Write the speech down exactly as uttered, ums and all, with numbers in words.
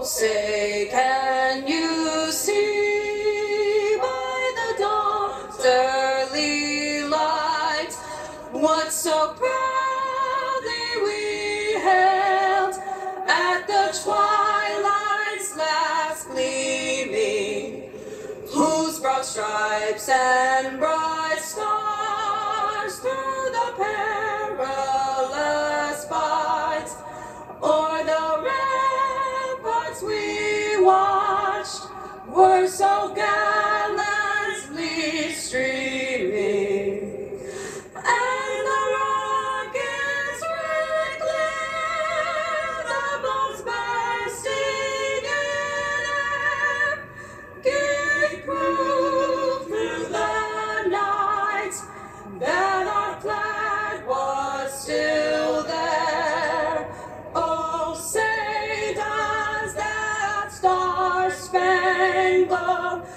say, can you see by the dawn's early light what so proudly we hailed at the twilight's last gleaming, whose broad stripes and bright stars through the perilous fights o'er the ramparts we watched were so gallantly streaming, and the rocket's red glare, the bombs bursting in air, gave proof through the night that our flag was still there. Oh, say does that star-spangled